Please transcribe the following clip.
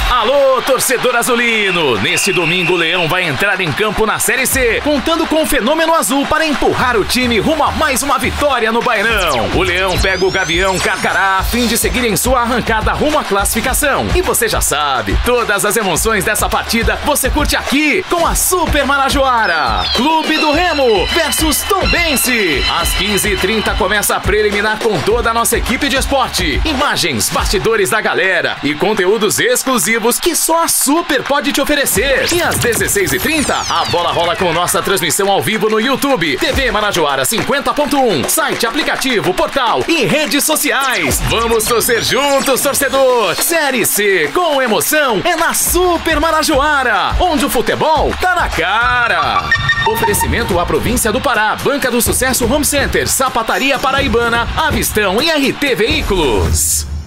Alô, torcedor azulino! Neste domingo, o Leão vai entrar em campo na Série C, contando com o Fenômeno Azul para empurrar o time rumo a mais uma vitória no Bairrão. O Leão pega o Gavião Carcará a fim de seguir em sua arrancada rumo à classificação. E você já sabe, todas as emoções dessa partida você curte aqui com a Super Marajoara. Clube do Remo versus Tombense. Às 15h30 começa a preliminar com toda a nossa equipe de esporte. Imagens, bastidores da galera e conteúdos exclusivos que só a Super pode te oferecer. E às 16h30, a bola rola com nossa transmissão ao vivo no YouTube, TV Marajoara 50.1, site, aplicativo, portal e redes sociais. Vamos torcer juntos, torcedor! Série C com emoção é na Super Marajoara, onde o futebol tá na cara. Oferecimento à Província do Pará, Banca do Sucesso Home Center, Sapataria Paraibana, Avistão e RT Veículos.